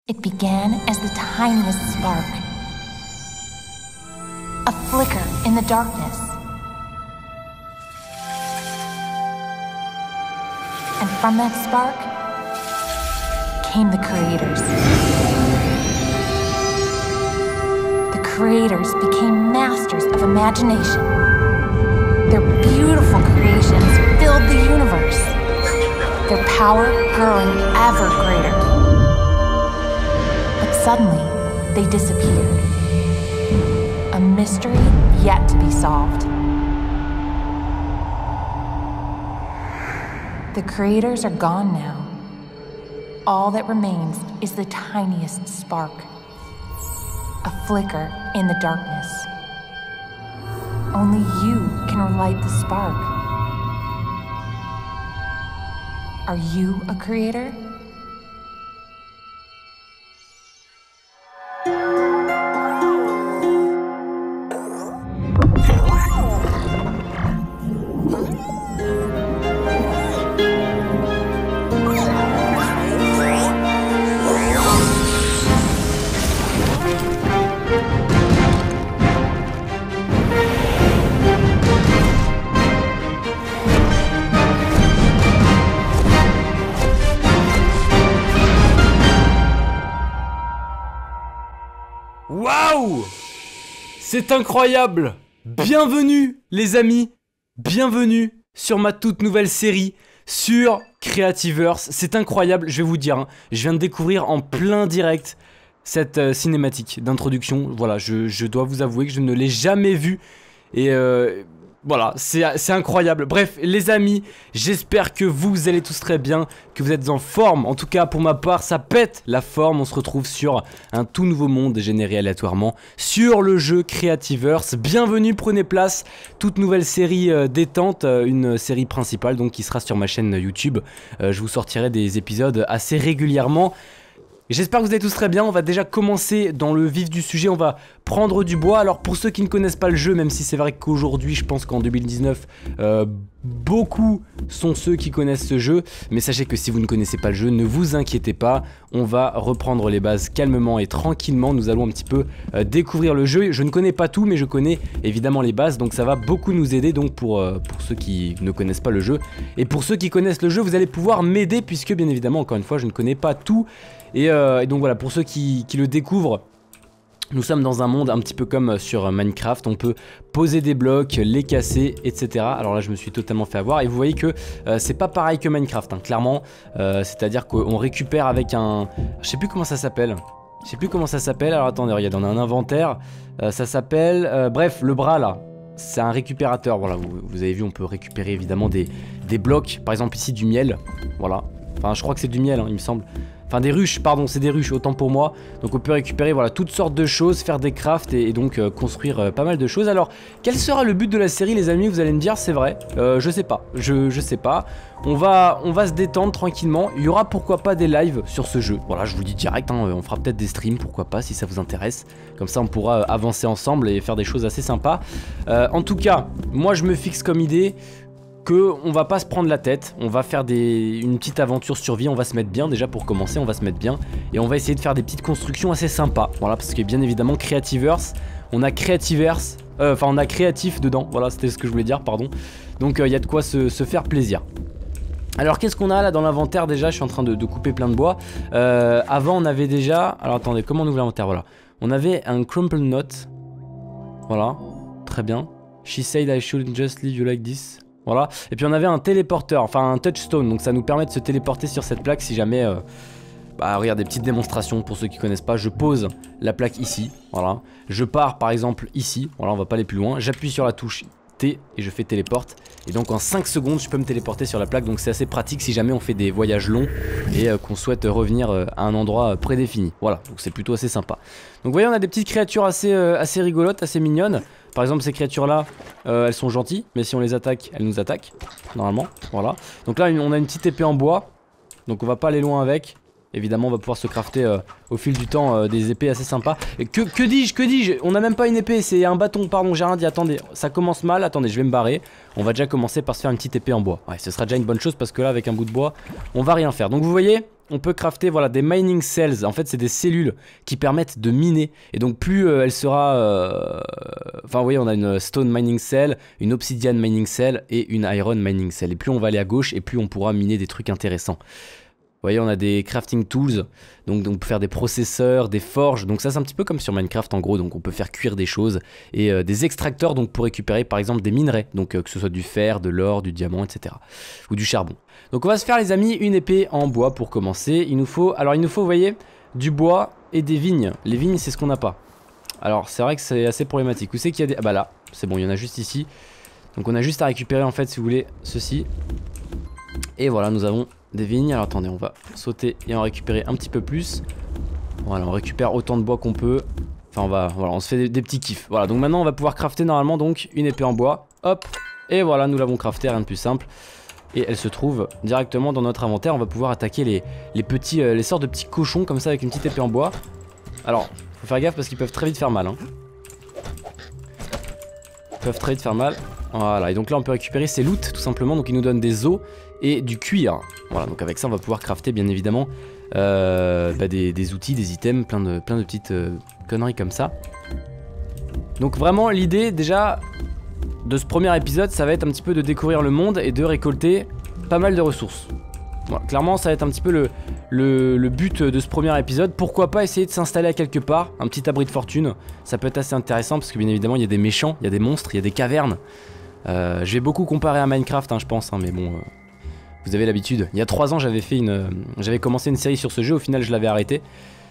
It began as the tiniest spark, a flicker in the darkness. And from that spark came the creators. The creators became masters of imagination. Their beautiful creations filled the universe, their power growing ever greater. But suddenly, they disappeared. A mystery yet to be solved. The creators are gone now. All that remains is the tiniest spark, a flicker in the darkness. Only you can relight the spark. Are you a creator? Waouh! C'est incroyable! Bienvenue les amis! Bienvenue sur ma toute nouvelle série sur Creativerse. C'est incroyable, je vais vous dire, hein, je viens de découvrir en plein direct cette cinématique d'introduction. Voilà, je dois vous avouer que je ne l'ai jamais vue et voilà, c'est incroyable. Bref, les amis, j'espère que vous allez tous très bien, que vous êtes en forme. En tout cas, pour ma part, ça pète la forme. On se retrouve sur un tout nouveau monde généré aléatoirement sur le jeu Creativerse. Bienvenue, prenez place. Toute nouvelle série détente, une série principale donc qui sera sur ma chaîne YouTube. Je vous sortirai des épisodes assez régulièrement. J'espère que vous allez tous très bien. On va déjà commencer dans le vif du sujet, on va prendre du bois. Alors pour ceux qui ne connaissent pas le jeu, même si c'est vrai qu'aujourd'hui, je pense qu'en 2019, beaucoup sont ceux qui connaissent ce jeu. Mais sachez que si vous ne connaissez pas le jeu, ne vous inquiétez pas. On va reprendre les bases calmement et tranquillement. Nous allons un petit peu découvrir le jeu. Je ne connais pas tout, mais je connais évidemment les bases. Donc ça va beaucoup nous aider donc pour ceux qui ne connaissent pas le jeu. Et pour ceux qui connaissent le jeu, vous allez pouvoir m'aider puisque bien évidemment, encore une fois, je ne connais pas tout. Et donc voilà, pour ceux qui le découvrent, nous sommes dans un monde un petit peu comme sur Minecraft. On peut poser des blocs, les casser, etc. Alors là je me suis totalement fait avoir. Et vous voyez que c'est pas pareil que Minecraft, hein, clairement. C'est à dire qu'on récupère avec un... Je sais plus comment ça s'appelle. Je sais plus comment ça s'appelle. Alors attendez, regarde, on a un inventaire. Ça s'appelle... bref, le bras là. C'est un récupérateur. Voilà, vous avez vu, on peut récupérer évidemment des blocs. Par exemple ici du miel. Voilà. Enfin je crois que c'est du miel, hein, il me semble. Enfin des ruches, pardon, c'est des ruches, autant pour moi. Donc on peut récupérer voilà, toutes sortes de choses, faire des crafts et donc construire pas mal de choses. Alors, quel sera le but de la série les amis? Vous allez me dire, c'est vrai, je sais pas, je sais pas. On va se détendre tranquillement. Il y aura pourquoi pas des lives sur ce jeu. Voilà, je vous le dis direct, hein, on fera peut-être des streams, pourquoi pas, si ça vous intéresse. Comme ça on pourra avancer ensemble et faire des choses assez sympas. En tout cas, moi je me fixe comme idée on va pas se prendre la tête, on va faire une petite aventure survie, on va se mettre bien déjà pour commencer, on va se mettre bien et on va essayer de faire des petites constructions assez sympas, voilà, parce que bien évidemment Creativerse, on a Creativerse, enfin on a créatif dedans, voilà c'était ce que je voulais dire, pardon, donc il y a de quoi se faire plaisir. Alors qu'est-ce qu'on a là dans l'inventaire déjà? Je suis en train de couper plein de bois. Avant on avait déjà, alors attendez, comment on ouvre l'inventaire? Voilà, on avait un crumple note, voilà, très bien. She said I should just leave you like this. Voilà, et puis on avait un téléporteur, enfin un touchstone, donc ça nous permet de se téléporter sur cette plaque si jamais, regarde, des petites démonstrations pour ceux qui connaissent pas, je pose la plaque ici, voilà, je pars par exemple ici, voilà, on va pas aller plus loin, j'appuie sur la touche T et je fais téléporte, et donc en 5 secondes je peux me téléporter sur la plaque, donc c'est assez pratique si jamais on fait des voyages longs et qu'on souhaite revenir à un endroit prédéfini, voilà, donc c'est plutôt assez sympa. Donc vous voyez on a des petites créatures assez rigolotes, assez mignonnes. Par exemple ces créatures là elles sont gentilles, mais si on les attaque elles nous attaquent normalement, voilà. Donc là on a une petite épée en bois, donc on va pas aller loin avec. Évidemment on va pouvoir se crafter au fil du temps des épées assez sympas. Et que dis-je, on a même pas une épée, c'est un bâton, pardon, j'ai rien dit, attendez, ça commence mal, attendez, je vais me barrer. On va déjà commencer par se faire une petite épée en bois. Ouais, ce sera déjà une bonne chose parce que là avec un bout de bois, on va rien faire. Donc vous voyez, on peut crafter voilà, des mining cells, en fait c'est des cellules qui permettent de miner. Et donc plus elle sera... Enfin vous voyez, on a une stone mining cell, une obsidian mining cell et une iron mining cell. Et plus on va aller à gauche et plus on pourra miner des trucs intéressants. Vous voyez, on a des crafting tools, donc on peut faire des processeurs, des forges, donc ça c'est un petit peu comme sur Minecraft en gros, donc on peut faire cuire des choses, et des extracteurs donc pour récupérer par exemple des minerais, donc que ce soit du fer, de l'or, du diamant, etc. Ou du charbon. Donc on va se faire les amis une épée en bois pour commencer, il nous faut, vous voyez, du bois et des vignes. Les vignes c'est ce qu'on n'a pas. Alors c'est vrai que c'est assez problématique, où c'est qu'il y a des... Ah bah là, c'est bon, il y en a juste ici. Donc on a juste à récupérer en fait si vous voulez ceci. Et voilà, nous avons... des vignes. Alors attendez, on va sauter et en récupérer un petit peu plus. Voilà, on récupère autant de bois qu'on peut. Enfin voilà, on se fait des petits kiffs. Voilà, donc maintenant on va pouvoir crafter normalement donc une épée en bois. Hop, et voilà, nous l'avons crafté, rien de plus simple. Et elle se trouve directement dans notre inventaire. On va pouvoir attaquer les sortes de petits cochons comme ça avec une petite épée en bois. Alors, faut faire gaffe parce qu'ils peuvent très vite faire mal. Hein. Ils peuvent très vite faire mal. Voilà, et donc là on peut récupérer ces loots tout simplement. Donc ils nous donnent des os et du cuir. Voilà, donc avec ça on va pouvoir crafter bien évidemment des outils, des items, plein de petites conneries comme ça. Donc vraiment l'idée déjà de ce premier épisode, ça va être un petit peu de découvrir le monde et de récolter pas mal de ressources. Voilà, clairement ça va être un petit peu le but de ce premier épisode. Pourquoi pas essayer de s'installer à quelque part, un petit abri de fortune. Ça peut être assez intéressant parce que bien évidemment il y a des méchants, il y a des monstres, il y a des cavernes. Je vais beaucoup comparer à Minecraft hein, je pense, hein, mais bon... vous avez l'habitude. Il y a 3 ans, j'avais commencé une série sur ce jeu. Au final, je l'avais arrêté.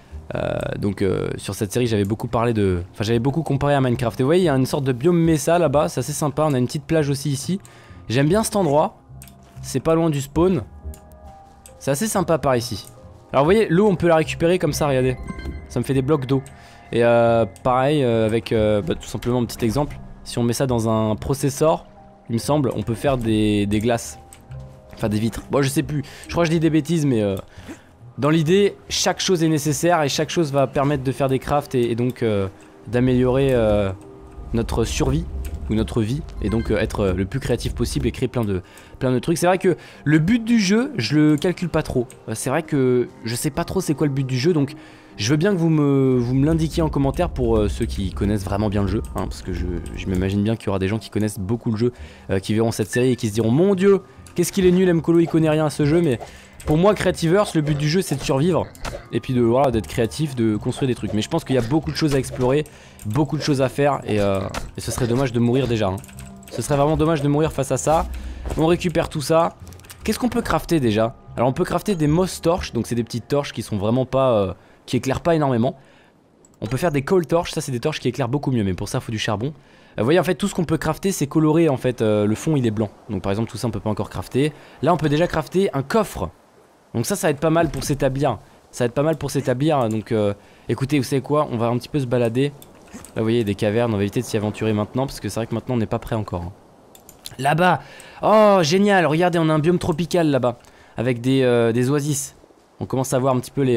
Donc, sur cette série, j'avais beaucoup parlé de... Enfin, j'avais beaucoup comparé à Minecraft. Et vous voyez, il y a une sorte de biome Mesa là-bas. C'est assez sympa. On a une petite plage aussi ici. J'aime bien cet endroit. C'est pas loin du spawn. C'est assez sympa par ici. Alors, vous voyez, l'eau, on peut la récupérer comme ça. Regardez. Ça me fait des blocs d'eau. Et pareil, avec tout simplement un petit exemple. Si on met ça dans un processor, il me semble, on peut faire des glaces. Enfin des vitres, bon je sais plus, je crois que je dis des bêtises mais dans l'idée chaque chose est nécessaire et chaque chose va permettre de faire des crafts et donc d'améliorer notre survie ou notre vie et donc être le plus créatif possible et créer plein de trucs. C'est vrai que le but du jeu je le calcule pas trop, c'est vrai que je sais pas trop c'est quoi le but du jeu donc je veux bien que vous me l'indiquiez en commentaire pour ceux qui connaissent vraiment bien le jeu hein, parce que je m'imagine bien qu'il y aura des gens qui connaissent beaucoup le jeu qui verront cette série et qui se diront mon dieu qu'est-ce qu'il est nul, Mkolo il connaît rien à ce jeu, mais pour moi Creativerse le but du jeu c'est de survivre et puis voilà, d'être créatif, de construire des trucs. Mais je pense qu'il y a beaucoup de choses à explorer, beaucoup de choses à faire et ce serait dommage de mourir déjà. Hein. Ce serait vraiment dommage de mourir face à ça. On récupère tout ça. Qu'est-ce qu'on peut crafter déjà? Alors on peut crafter des moss torches, donc c'est des petites torches qui sont vraiment pas... qui éclairent pas énormément. On peut faire des coal torches, ça c'est des torches qui éclairent beaucoup mieux, mais pour ça il faut du charbon. Vous voyez en fait tout ce qu'on peut crafter c'est coloré en fait, le fond il est blanc. Donc par exemple tout ça on peut pas encore crafter. Là on peut déjà crafter un coffre. Donc ça va être pas mal pour s'établir. Ça va être pas mal pour s'établir, donc écoutez vous savez quoi, on va un petit peu se balader. Là vous voyez des cavernes, on va éviter de s'y aventurer maintenant parce que c'est vrai que maintenant on n'est pas prêt encore. Hein. Là-bas, oh génial, regardez on a un biome tropical là-bas. Avec des oasis. On commence à voir un petit peu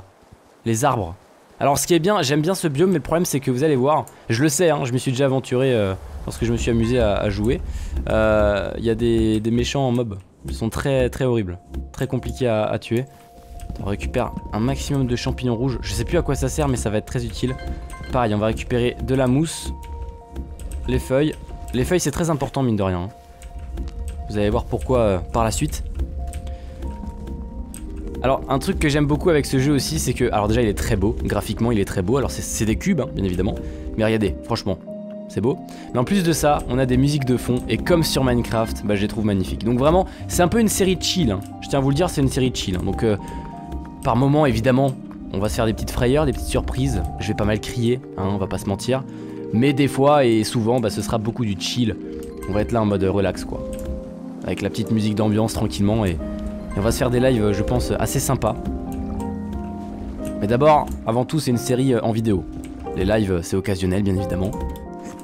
les arbres. Alors ce qui est bien, j'aime bien ce biome mais le problème c'est que vous allez voir, je le sais hein, je me suis déjà aventuré lorsque je me suis amusé à jouer. Il y a des méchants en mob, ils sont très horribles, très compliqués à tuer. On récupère un maximum de champignons rouges, je sais plus à quoi ça sert mais ça va être très utile. Pareil on va récupérer de la mousse, les feuilles c'est très important mine de rien. Hein. Vous allez voir pourquoi par la suite. Alors un truc que j'aime beaucoup avec ce jeu aussi c'est que, alors déjà il est très beau, graphiquement il est très beau, alors c'est des cubes hein, bien évidemment, mais regardez, franchement, c'est beau. Mais en plus de ça, on a des musiques de fond, et comme sur Minecraft, bah je les trouve magnifiques. Donc vraiment, c'est un peu une série chill, hein. Je tiens à vous le dire, c'est une série chill. Hein. Donc par moment évidemment, on va se faire des petites frayeurs, des petites surprises, je vais pas mal crier, hein, on va pas se mentir. Mais des fois et souvent, bah ce sera beaucoup du chill, on va être là en mode relax quoi. Avec la petite musique d'ambiance tranquillement et on va se faire des lives, je pense, assez sympas. Mais d'abord, avant tout, c'est une série en vidéo. Les lives, c'est occasionnel, bien évidemment.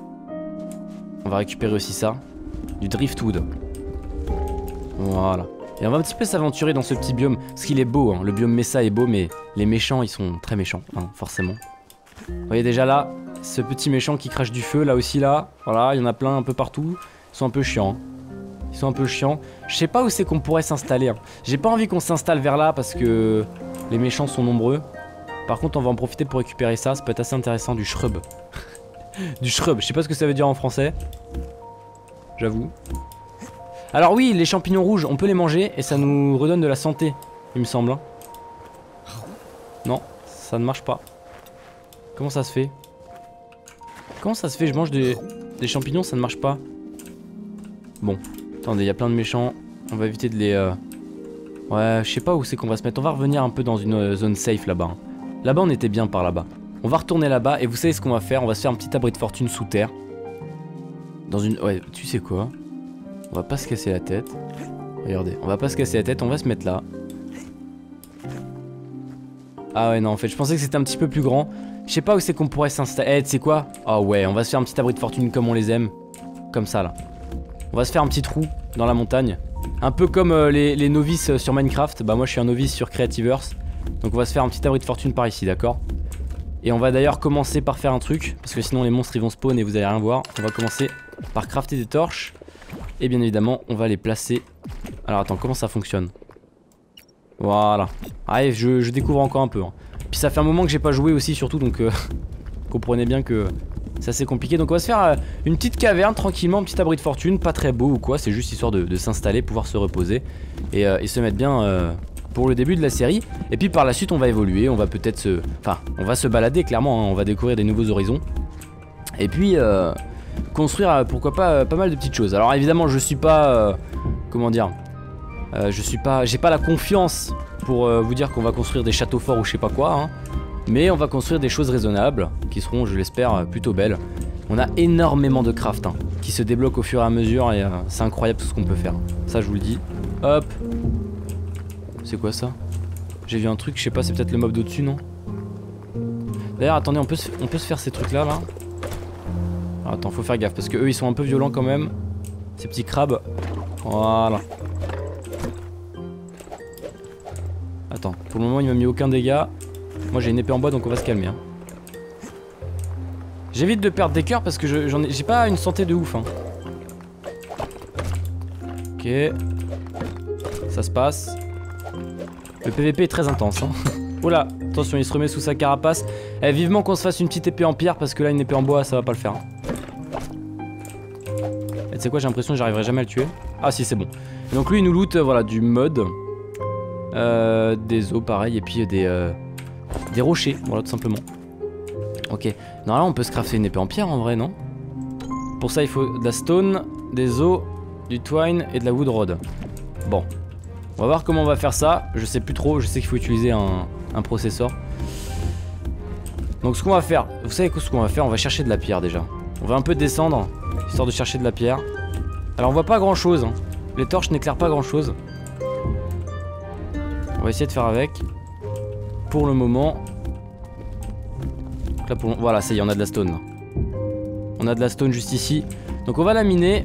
On va récupérer aussi ça. Du driftwood. Voilà. Et on va un petit peu s'aventurer dans ce petit biome. Parce qu'il est beau, hein. Le biome Mesa est beau, mais les méchants, ils sont très méchants, hein, forcément. Vous voyez déjà là, ce petit méchant qui crache du feu, là aussi, là. Voilà, il y en a plein un peu partout. Ils sont un peu chiants. Ils sont un peu chiants. Je sais pas où c'est qu'on pourrait s'installer. Hein. J'ai pas envie qu'on s'installe vers là parce que les méchants sont nombreux. Par contre, on va en profiter pour récupérer ça. Ça peut être assez intéressant, du shrub. Du shrub, je sais pas ce que ça veut dire en français. J'avoue. Alors oui, les champignons rouges, on peut les manger et ça nous redonne de la santé, il me semble. Hein. Non, ça ne marche pas. Comment ça se fait? Comment ça se fait? Je mange des champignons, ça ne marche pas. Bon, attendez, il y a plein de méchants. On va éviter de les... Ouais, je sais pas où c'est qu'on va se mettre. On va revenir un peu dans une zone safe là-bas. Hein. Là-bas, on était bien par là-bas. On va retourner là-bas et vous savez ce qu'on va faire? On va se faire un petit abri de fortune sous terre. Dans une... Ouais, tu sais quoi? On va pas se casser la tête. Regardez, on va pas se casser la tête, on va se mettre là. Ah ouais, non, en fait, je pensais que c'était un petit peu plus grand. Je sais pas où c'est qu'on pourrait s'installer. Eh, tu sais quoi? Ah ouais, on va se faire un petit abri de fortune comme on les aime. Comme ça, là. On va se faire un petit trou dans la montagne. Un peu comme les novices sur Minecraft. Bah moi, je suis un novice sur Creativerse. Donc on va se faire un petit abri de fortune par ici, d'accord? Et on va d'ailleurs commencer par faire un truc. Parce que sinon, les monstres, ils vont spawn et vous allez rien voir. On va commencer par crafter des torches. Et bien évidemment, on va les placer. Alors attends, comment ça fonctionne? Voilà. Allez, je découvre encore un peu. Hein. Puis ça fait un moment que j'ai pas joué aussi, surtout, donc comprenez bien que c'est assez compliqué. Donc on va se faire une petite caverne tranquillement, un petit abri de fortune, pas très beau ou quoi. C'est juste histoire de s'installer, pouvoir se reposer et se mettre bien pour le début de la série. Et puis par la suite, on va évoluer. On va peut-être se... Enfin, on va se balader clairement. Hein. On va découvrir des nouveaux horizons. Et puis... construire pourquoi pas pas mal de petites choses. Alors évidemment je suis pas comment dire, j'ai pas la confiance pour vous dire qu'on va construire des châteaux forts ou je sais pas quoi hein. Mais on va construire des choses raisonnables qui seront, je l'espère, plutôt belles. On a énormément de craft hein, qui se débloquent au fur et à mesure et c'est incroyable tout ce qu'on peut faire. Ça je vous le dis. Hop. C'est quoi ça? J'ai vu un truc, je sais pas, c'est peut-être le mob d'au-dessus, non? D'ailleurs attendez, on peut se faire ces trucs là. Attends, faut faire gaffe parce que eux ils sont un peu violents quand même. Ces petits crabes. Voilà. Attends, pour le moment il m'a mis aucun dégât. Moi j'ai une épée en bois donc on va se calmer. Hein. J'évite de perdre des cœurs parce que j'ai pas une santé de ouf. Hein. Ok. Ça se passe. Le PVP est très intense. Hein. Oula, attention, il se remet sous sa carapace. Eh, vivement qu'on se fasse une petite épée en pierre parce que là une épée en bois ça va pas le faire. Hein. Tu sais quoi, j'ai l'impression que j'arriverai jamais à le tuer. Ah si, c'est bon. Et donc lui il nous loot voilà, du mud, des os pareil, et puis des rochers, voilà tout simplement. Ok, normalement on peut se crafter une épée en pierre en vrai, non? Pour ça il faut de la stone, des os, du twine et de la wood rod. Bon, on va voir comment on va faire ça. Je sais plus trop, je sais qu'il faut utiliser un processeur. Donc ce qu'on va faire, vous savez ce qu'on va faire? On va chercher de la pierre déjà. On va un peu descendre, histoire de chercher de la pierre. Alors on voit pas grand chose hein. Les torches n'éclairent pas grand chose. On va essayer de faire avec. Pour le moment là, voilà, ça y est, on a de la stone là. On a de la stone juste ici. Donc on va la miner.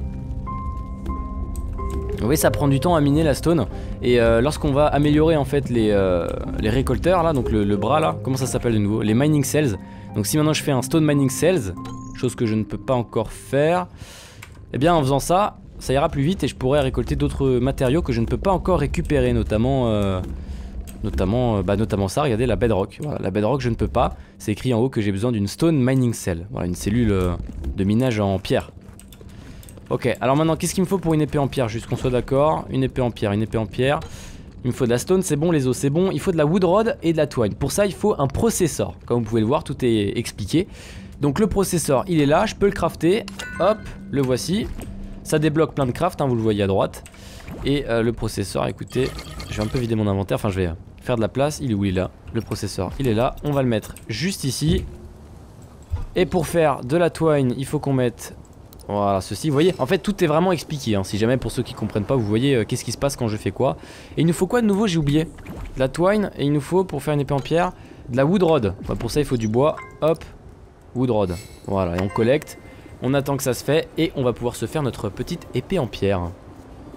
Vous voyez, ça prend du temps à miner la stone. Et lorsqu'on va améliorer en fait les récolteurs là, donc le bras là, comment ça s'appelle de nouveau? Les mining cells. Donc si maintenant je fais un stone mining cells, chose que je ne peux pas encore faire, et bien en faisant ça, ça ira plus vite et je pourrai récolter d'autres matériaux que je ne peux pas encore récupérer, notamment ça, regardez, la bedrock. Voilà, la bedrock je ne peux pas, c'est écrit en haut que j'ai besoin d'une stone mining cell, voilà, une cellule de minage en pierre. Ok, alors maintenant qu'est-ce qu'il me faut pour une épée en pierre, juste qu'on soit d'accord? Une épée en pierre, une épée en pierre. Il me faut de la stone, c'est bon, les os c'est bon. Il faut de la wood rod et de la twine. Pour ça il faut un processeur, comme vous pouvez le voir, tout est expliqué. Donc le processeur il est là, je peux le crafter. Hop, le voici. Ça débloque plein de craft, hein, vous le voyez à droite. Et le processeur, écoutez, je vais un peu vider mon inventaire, enfin je vais faire de la place. Il est où? Il est là, le processeur il est là. On va le mettre juste ici. Et pour faire de la twine il faut qu'on mette... Voilà, ceci, vous voyez, en fait tout est vraiment expliqué hein. Si jamais pour ceux qui comprennent pas, vous voyez qu'est-ce qui se passe quand je fais quoi. Et il nous faut quoi de nouveau? J'ai oublié. De la twine, et il nous faut pour faire une épée en pierre de la wood rod. Enfin, pour ça il faut du bois, hop, wood rod. Voilà, et on collecte, on attend que ça se fait et on va pouvoir se faire notre petite épée en pierre.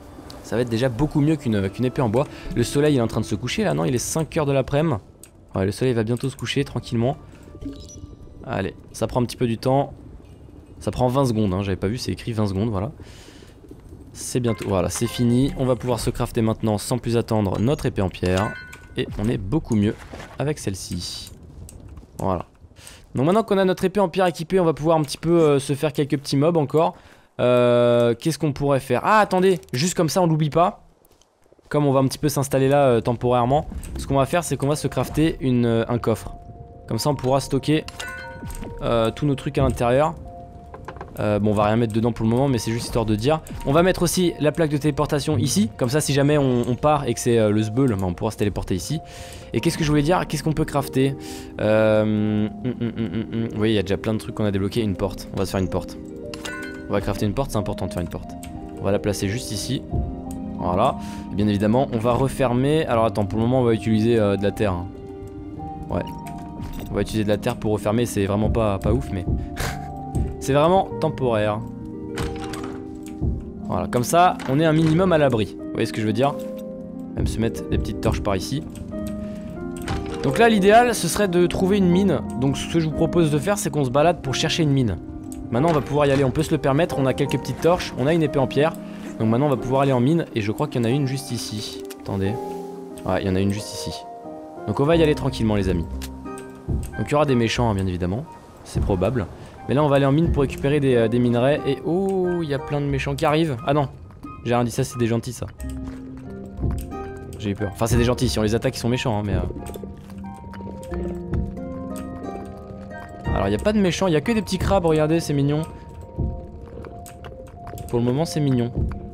Ça va être déjà beaucoup mieux qu'une épée en bois. Le soleil il est en train de se coucher là, non? Il est 5 h de l'après-midi. Ouais, le soleil va bientôt se coucher tranquillement. Allez, ça prend un petit peu du temps. Ça prend 20 secondes, hein, j'avais pas vu, c'est écrit 20 secondes, voilà. C'est bientôt, voilà, c'est fini. On va pouvoir se crafter maintenant sans plus attendre notre épée en pierre. Et on est beaucoup mieux avec celle-ci. Voilà. Donc maintenant qu'on a notre épée en pierre équipée, on va pouvoir un petit peu se faire quelques petits mobs encore. Qu'est-ce qu'on pourrait faire? Ah, attendez, juste comme ça on l'oublie pas. Comme on va un petit peu s'installer là temporairement, ce qu'on va faire c'est qu'on va se crafter un coffre. Comme ça on pourra stocker tous nos trucs à l'intérieur. Bon, on va rien mettre dedans pour le moment, mais c'est juste histoire de dire. On va mettre aussi la plaque de téléportation ici. Comme ça, si jamais on part et que c'est le sbeul, bah, on pourra se téléporter ici. Et qu'est-ce que je voulais dire? Qu'est-ce qu'on peut crafter? Vous voyez, il y a déjà plein de trucs qu'on a débloqués. Une porte. On va se faire une porte. On va crafter une porte, c'est important de faire une porte. On va la placer juste ici. Voilà. Et bien évidemment, on va refermer. Alors attends, pour le moment, on va utiliser de la terre. Hein. Ouais. On va utiliser de la terre pour refermer. C'est vraiment pas ouf, mais... C'est vraiment temporaire. Voilà, comme ça, on est un minimum à l'abri. Vous voyez ce que je veux dire? Même se mettre des petites torches par ici. Donc là, l'idéal, ce serait de trouver une mine. Donc ce que je vous propose de faire, c'est qu'on se balade pour chercher une mine. Maintenant, on va pouvoir y aller, on peut se le permettre. On a quelques petites torches, on a une épée en pierre. Donc maintenant, on va pouvoir aller en mine. Et je crois qu'il y en a une juste ici. Attendez. Ouais, il y en a une juste ici. Donc on va y aller tranquillement, les amis. Donc il y aura des méchants, hein, bien évidemment. C'est probable. Mais là on va aller en mine pour récupérer des minerais. Et oh, il y a plein de méchants qui arrivent. Ah non, j'ai rien dit, ça c'est des gentils ça. J'ai eu peur. Enfin c'est des gentils, si on les attaque ils sont méchants hein, mais Alors il n'y a pas de méchants, il n'y a que des petits crabes, regardez c'est mignon. Pour le moment c'est mignon.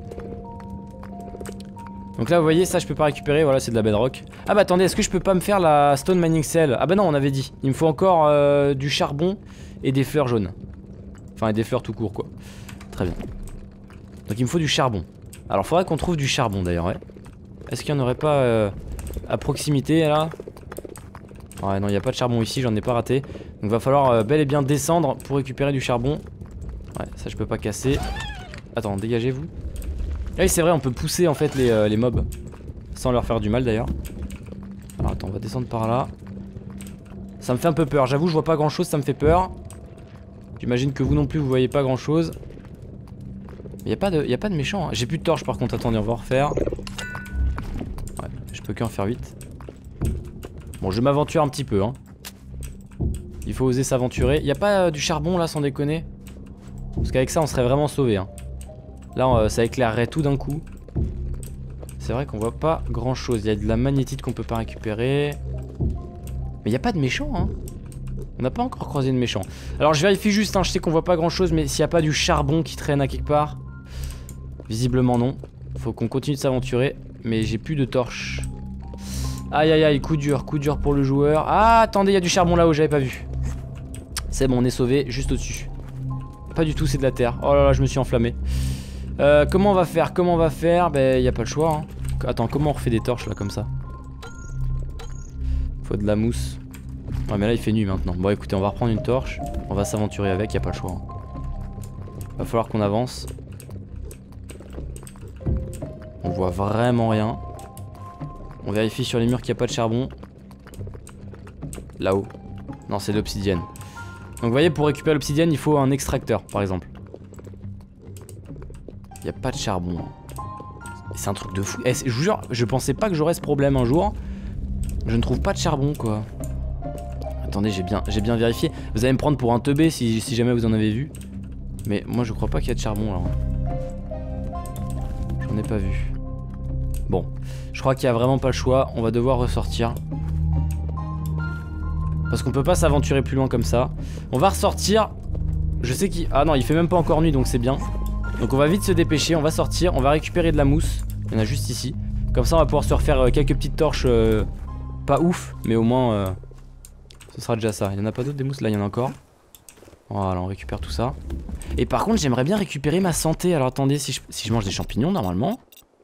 Donc là vous voyez ça je peux pas récupérer, voilà c'est de la bedrock. Ah bah attendez, est-ce que je peux pas me faire la stone mining cell? Ah bah non on avait dit, il me faut encore du charbon et des fleurs jaunes. Enfin et des fleurs tout court quoi. Très bien. Donc il me faut du charbon. Alors faudrait qu'on trouve du charbon d'ailleurs ouais. Est-ce qu'il n'y en aurait pas à proximité là? Ouais non il n'y a pas de charbon ici, j'en ai pas raté. Donc va falloir bel et bien descendre pour récupérer du charbon. Ouais ça je peux pas casser. Attends dégagez-vous. Ah oui c'est vrai on peut pousser en fait les mobs. Sans leur faire du mal d'ailleurs. Alors attends on va descendre par là. Ça me fait un peu peur, j'avoue je vois pas grand chose, ça me fait peur. J'imagine que vous non plus vous voyez pas grand chose. Mais y a pas de méchants hein. J'ai plus de torches par contre, attendez on va refaire. Ouais je peux qu'en faire 8. Bon je m'aventure un petit peu hein. Il faut oser s'aventurer. Y a pas du charbon là sans déconner? Parce qu'avec ça on serait vraiment sauvé hein. Là ça éclairerait tout d'un coup. C'est vrai qu'on voit pas grand chose. Il y a de la magnétite qu'on peut pas récupérer. Mais il y a pas de méchants hein. On n'a pas encore croisé de méchants. Alors je vérifie juste hein. Je sais qu'on voit pas grand chose. Mais s'il n'y a pas du charbon qui traîne à quelque part. Visiblement non. Faut qu'on continue de s'aventurer. Mais j'ai plus de torches. Aïe aïe aïe, coup dur pour le joueur. Ah attendez il y a du charbon là-haut, j'avais pas vu. C'est bon on est sauvé juste au-dessus. Pas du tout c'est de la terre. Oh là là je me suis enflammé. Comment on va faire? Ben y a pas le choix hein. Attends comment on refait des torches là comme ça? Faut de la mousse. Ouais mais là il fait nuit maintenant. Bon écoutez on va reprendre une torche. On va s'aventurer avec, y a pas le choix hein. Va falloir qu'on avance. On voit vraiment rien. On vérifie sur les murs qu'il n'y a pas de charbon. Là-haut. Non c'est de l'obsidienne. Donc vous voyez pour récupérer l'obsidienne il faut un extracteur par exemple. Il n'y a pas de charbon. C'est un truc de fou. Je vous jure, je pensais pas que j'aurais ce problème un jour. Je ne trouve pas de charbon quoi. Attendez, j'ai bien vérifié. Vous allez me prendre pour un teubé si jamais vous en avez vu. Mais moi je crois pas qu'il y a de charbon là. J'en ai pas vu. Bon, je crois qu'il y a vraiment pas le choix. On va devoir ressortir. Parce qu'on peut pas s'aventurer plus loin comme ça. On va ressortir. Je sais qu'il... Ah non, il fait même pas encore nuit donc c'est bien. Donc on va vite se dépêcher, on va sortir, on va récupérer de la mousse. Il y en a juste ici. Comme ça on va pouvoir se refaire quelques petites torches pas ouf, mais au moins ce sera déjà ça. Il y en a pas d'autres des mousses? Là il y en a encore. Voilà on récupère tout ça. Et par contre j'aimerais bien récupérer ma santé. Alors attendez, si je mange des champignons normalement.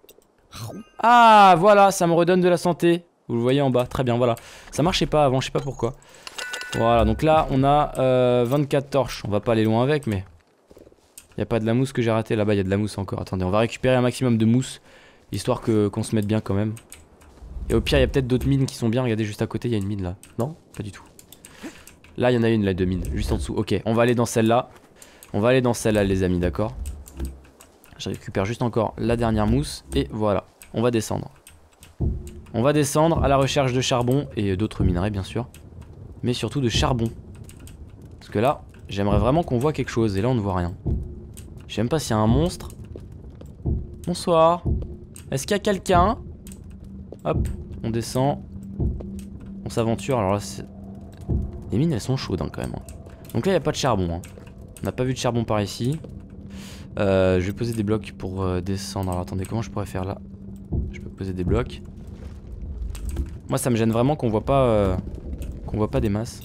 Ah voilà, ça me redonne de la santé. Vous le voyez en bas, très bien voilà. Ça marchait pas avant, je sais pas pourquoi. Voilà donc là on a 24 torches. On va pas aller loin avec mais... Y a pas de la mousse que j'ai raté, là-bas il y a de la mousse encore. Attendez, on va récupérer un maximum de mousse. Histoire qu'on se mette bien quand même. Et au pire, il y a peut-être d'autres mines qui sont bien. Regardez, juste à côté, il y a une mine là. Non, pas du tout. Là, il y en a une, là, de mine, juste en dessous. Ok, on va aller dans celle-là. On va aller dans celle-là, les amis, d'accord? Je récupère juste encore la dernière mousse. Et voilà, on va descendre. On va descendre à la recherche de charbon et d'autres minerais, bien sûr. Mais surtout de charbon. Parce que là, j'aimerais vraiment qu'on voit quelque chose. Et là, on ne voit rien. Je sais même pas s'il y a un monstre. Bonsoir. Est-ce qu'il y a quelqu'un? Hop, on descend. On s'aventure. Alors là, les mines, elles sont chaudes hein, quand même. Donc là, il n'y a pas de charbon. Hein. On n'a pas vu de charbon par ici. Je vais poser des blocs pour descendre. Alors attendez, comment je pourrais faire là? Je peux poser des blocs. Moi, ça me gêne vraiment qu'on voit pas des masses.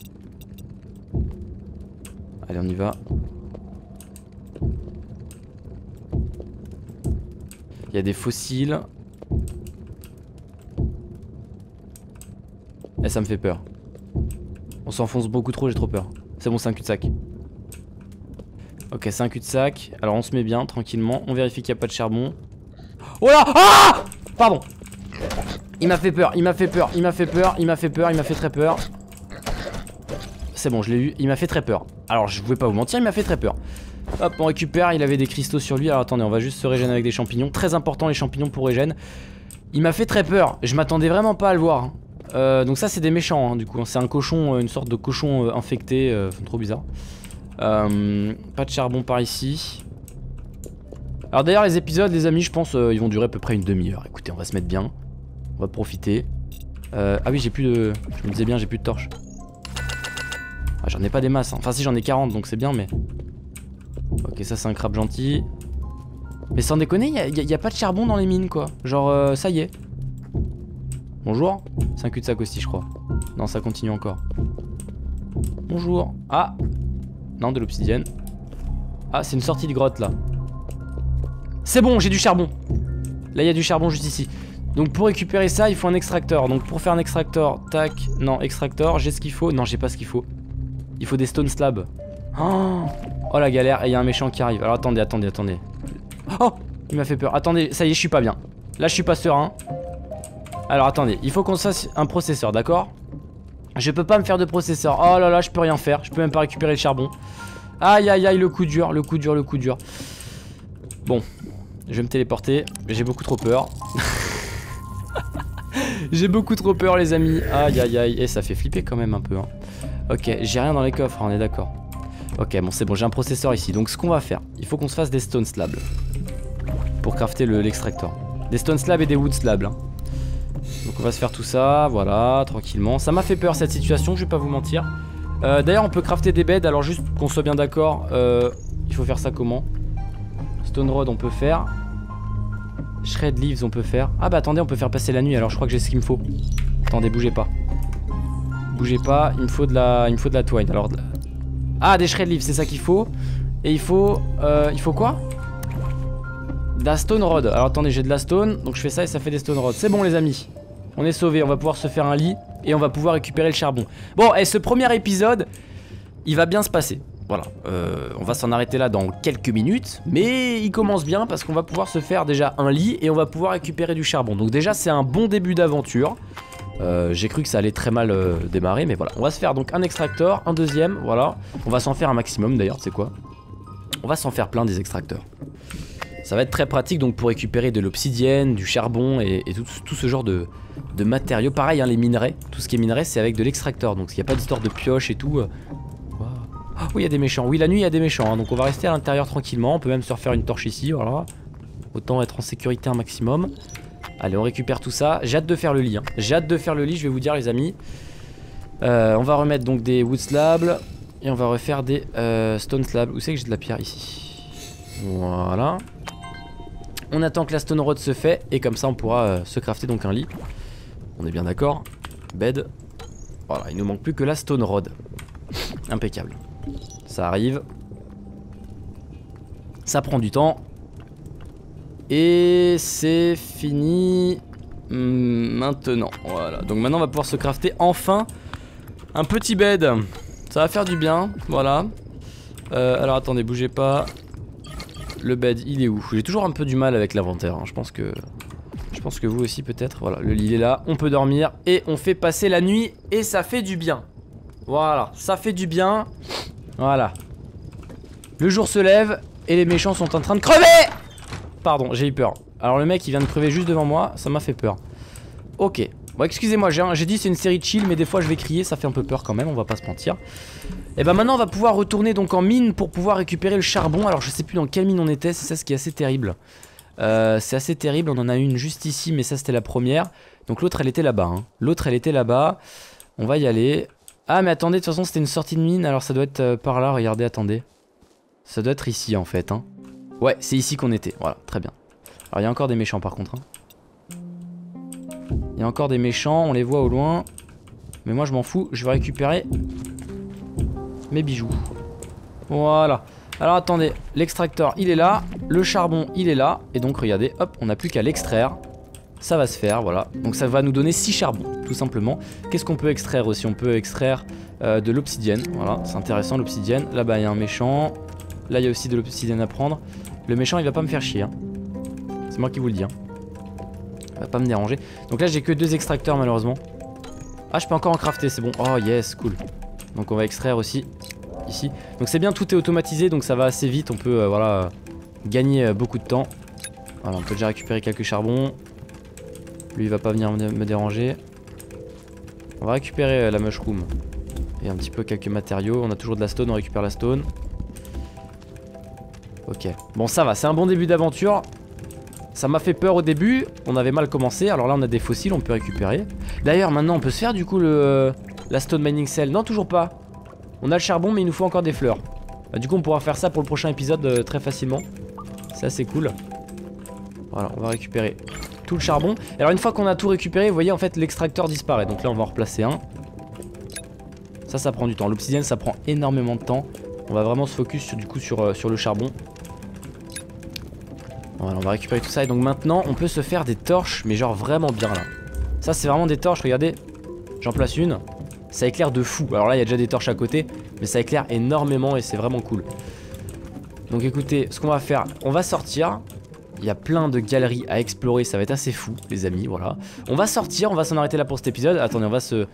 Allez, on y va. Il y a des fossiles. Et ça me fait peur. On s'enfonce beaucoup trop, j'ai trop peur. C'est bon, c'est un cul-de-sac. Ok, c'est un cul-de-sac. Alors on se met bien, tranquillement. On vérifie qu'il n'y a pas de charbon. Oh là! Ah! Pardon. Il m'a fait peur, il m'a fait peur, il m'a fait peur, il m'a fait peur, il m'a fait très peur. C'est bon, je l'ai eu, il m'a fait très peur. Alors je pouvais pas vous mentir, il m'a fait très peur. Hop, on récupère, il avait des cristaux sur lui. Alors attendez, on va juste se régénérer avec des champignons. Très important les champignons pour régène. Il m'a fait très peur, je m'attendais vraiment pas à le voir. Donc ça c'est des méchants hein, du coup. C'est un cochon, une sorte de cochon infecté, trop bizarre. Pas de charbon par ici. Alors d'ailleurs les épisodes les amis je pense ils vont durer à peu près une demi-heure. Écoutez on va se mettre bien. On va profiter. Ah oui j'ai plus de... Je me disais bien j'ai plus de torches. Ah, j'en ai pas des masses hein. Enfin si j'en ai 40 donc c'est bien mais... Ok ça c'est un crabe gentil. Mais sans déconner y a pas de charbon dans les mines quoi. Genre ça y est. Bonjour. C'est un cul-de-sac aussi je crois. Non ça continue encore. Bonjour. Ah. Non de l'obsidienne. Ah c'est une sortie de grotte là. C'est bon j'ai du charbon. Là il y a du charbon juste ici. Donc pour récupérer ça il faut un extracteur. Donc pour faire un extracteur, tac. Non extracteur, j'ai ce qu'il faut. Non j'ai pas ce qu'il faut. Il faut des stone slabs. Oh la galère. Et il y a un méchant qui arrive. Alors attendez. Oh il m'a fait peur. Attendez ça y est je suis pas bien. Là je suis pas serein. Alors attendez, il faut qu'on se fasse un processeur, d'accord? Je peux pas me faire de processeur. Oh là là, je peux rien faire. Je peux même pas récupérer le charbon. Aïe aïe aïe, le coup dur. Bon, je vais me téléporter. J'ai beaucoup trop peur. J'ai beaucoup trop peur les amis. Aïe aïe aïe. Et ça fait flipper quand même un peu hein. Ok, j'ai rien dans les coffres, on est d'accord. Ok, bon c'est bon, j'ai un processeur ici. Donc ce qu'on va faire, il faut qu'on se fasse des stone slabs pour crafter l'extracteur. Des stone slabs et des wood slabs hein. Donc on va se faire tout ça, voilà, tranquillement. Ça m'a fait peur cette situation, je vais pas vous mentir. D'ailleurs on peut crafter des beds, alors juste qu'on soit bien d'accord, il faut faire ça comment? Stone rod on peut faire. Shred leaves on peut faire. Ah bah attendez on peut faire passer la nuit, alors je crois que j'ai ce qu'il me faut. Attendez bougez pas. Bougez pas, il me faut de la twine. Alors, ah des shred leaves c'est ça qu'il faut. Et il faut quoi? De la stone rod. Alors attendez j'ai de la stone. Donc je fais ça et ça fait des stone rods. C'est bon les amis. On est sauvés. On va pouvoir se faire un lit. Et on va pouvoir récupérer le charbon. Bon et ce premier épisode il va bien se passer. Voilà. On va s'en arrêter là dans quelques minutes. Mais il commence bien parce qu'on va pouvoir se faire déjà un lit. Et on va pouvoir récupérer du charbon. Donc déjà c'est un bon début d'aventure. J'ai cru que ça allait très mal démarrer. Mais voilà. On va se faire donc un extracteur. Un deuxième. Voilà. On va s'en faire un maximum d'ailleurs. Tu sais quoi? On va s'en faire plein des extracteurs. Ça va être très pratique donc pour récupérer de l'obsidienne, du charbon et tout ce genre de matériaux. Pareil hein, les minerais, tout ce qui est minerai c'est avec de l'extracteur. Donc il n'y a pas d'histoire de pioche et tout. Wow. Oh, oui il y a des méchants, oui la nuit il y a des méchants hein. Donc on va rester à l'intérieur tranquillement. On peut même se refaire une torche ici, voilà. Autant être en sécurité un maximum. Allez on récupère tout ça. J'ai hâte de faire le lit hein. J'ai hâte de faire le lit je vais vous dire les amis. On va remettre donc des wood slabs. Et on va refaire des stone slabs. Où c'est que j'ai de la pierre ici? Voilà. On attend que la stone rod se fait et comme ça on pourra se crafter donc un lit. On est bien d'accord. Bed. Voilà, il nous manque plus que la stone rod. Impeccable. Ça arrive. Ça prend du temps. Et c'est fini maintenant. Voilà, donc maintenant on va pouvoir se crafter enfin un petit bed. Ça va faire du bien, voilà. Alors attendez, bougez pas. Le bed, il est où? J'ai toujours un peu du mal avec l'inventaire, hein. Je pense que pense que vous aussi peut-être. Voilà, le lit est là, on peut dormir et on fait passer la nuit et ça fait du bien. Voilà, ça fait du bien. Voilà. Le jour se lève et les méchants sont en train de crever. Pardon, j'ai eu peur. Alors le mec il vient de crever juste devant moi, ça m'a fait peur. Ok, bon excusez-moi, j'ai dit c'est une série chill, mais des fois je vais crier, ça fait un peu peur quand même, on va pas se mentir. Et bah maintenant on va pouvoir retourner donc en mine pour pouvoir récupérer le charbon. Alors je sais plus dans quelle mine on était, c'est ça ce qui est assez terrible. C'est assez terrible, on en a une juste ici, mais ça c'était la première. Donc l'autre elle était là-bas, hein. L'autre elle était là-bas. On va y aller. Ah mais attendez, de toute façon c'était une sortie de mine, alors ça doit être par là, regardez, attendez. Ça doit être ici en fait, hein. Ouais, c'est ici qu'on était, voilà, très bien. Alors il y a encore des méchants par contre, hein. Il y a encore des méchants, on les voit au loin. Mais moi je m'en fous, je vais récupérer mes bijoux. Voilà. Alors attendez, l'extracteur il est là, le charbon il est là. Et donc regardez, hop, on n'a plus qu'à l'extraire. Ça va se faire, voilà. Donc ça va nous donner 6 charbons, tout simplement. Qu'est-ce qu'on peut extraire aussi? On peut extraire de l'obsidienne. Voilà, c'est intéressant l'obsidienne. Là-bas il y a un méchant. Là il y a aussi de l'obsidienne à prendre. Le méchant il va pas me faire chier, hein. C'est moi qui vous le dis, hein. Il va pas me déranger. Donc là j'ai que 2 extracteurs malheureusement. Ah je peux encore en crafter, c'est bon. Oh yes, cool. Donc on va extraire aussi ici. Donc c'est bien, tout est automatisé, donc ça va assez vite. On peut voilà, gagner beaucoup de temps. Voilà, on peut déjà récupérer quelques charbons. Lui il va pas venir me déranger. On va récupérer la mushroom et un petit peu quelques matériaux. On a toujours de la stone, on récupère la stone. Ok, bon ça va, c'est un bon début d'aventure. Ça m'a fait peur au début, on avait mal commencé. Alors là on a des fossiles, on peut récupérer. D'ailleurs maintenant on peut se faire du coup la stone mining cell. Non, toujours pas. On a le charbon mais il nous faut encore des fleurs. Bah, du coup on pourra faire ça pour le prochain épisode très facilement. C'est assez cool. Voilà, on va récupérer tout le charbon. Et alors une fois qu'on a tout récupéré, vous voyez en fait l'extracteur disparaît. Donc là on va en replacer un. Ça prend du temps. L'obsidienne ça prend énormément de temps. On va vraiment se focus sur le charbon. Voilà, on va récupérer tout ça. Et donc maintenant on peut se faire des torches, mais genre vraiment bien là. Ça c'est vraiment des torches, regardez. J'en place une. Ça éclaire de fou. Alors là il y a déjà des torches à côté, mais ça éclaire énormément et c'est vraiment cool. Donc écoutez, ce qu'on va faire, on va sortir. Il y a plein de galeries à explorer, ça va être assez fou les amis, voilà. On va sortir, on va s'en arrêter là pour cet épisode. Attendez, on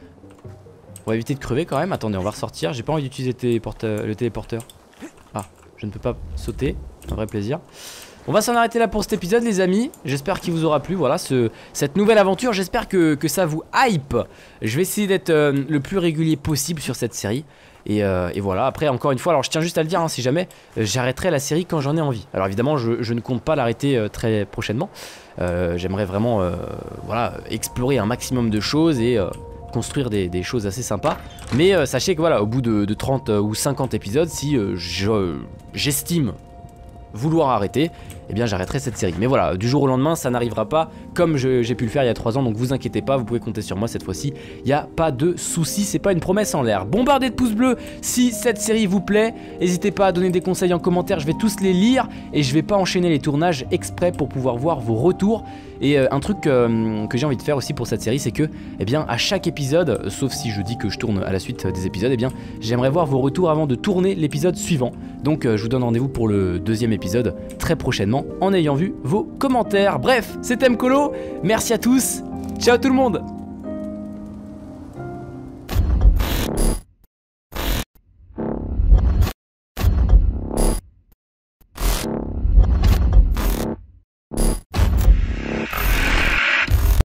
va éviter de crever quand même. Attendez, on va ressortir, j'ai pas envie d'utiliser le téléporteur. Ah, je ne peux pas sauter, un vrai plaisir. On va s'en arrêter là pour cet épisode les amis. J'espère qu'il vous aura plu, voilà, cette nouvelle aventure. J'espère que ça vous hype. Je vais essayer d'être le plus régulier possible sur cette série. Et voilà, après encore une fois, alors je tiens juste à le dire, hein, si jamais j'arrêterai la série quand j'en ai envie. Alors évidemment je ne compte pas l'arrêter très prochainement. J'aimerais vraiment voilà, explorer un maximum de choses et construire des choses assez sympas. Mais sachez que voilà, au bout de 30 ou 50 épisodes, si j'estime vouloir arrêter, eh bien j'arrêterai cette série. Mais voilà, du jour au lendemain ça n'arrivera pas comme j'ai pu le faire il y a 3 ans. Donc vous inquiétez pas, vous pouvez compter sur moi cette fois-ci. Il n'y a pas de soucis, c'est pas une promesse en l'air. Bombardez de pouces bleus si cette série vous plaît. N'hésitez pas à donner des conseils en commentaire, je vais tous les lire. Et je vais pas enchaîner les tournages exprès pour pouvoir voir vos retours. Et un truc que j'ai envie de faire aussi pour cette série, c'est que eh bien, à chaque épisode, sauf si je dis que je tourne à la suite des épisodes, eh bien j'aimerais voir vos retours avant de tourner l'épisode suivant. Donc je vous donne rendez-vous pour le 2e épisode très prochainement en ayant vu vos commentaires. Bref, c'était Mkolo, merci à tous, ciao tout le monde.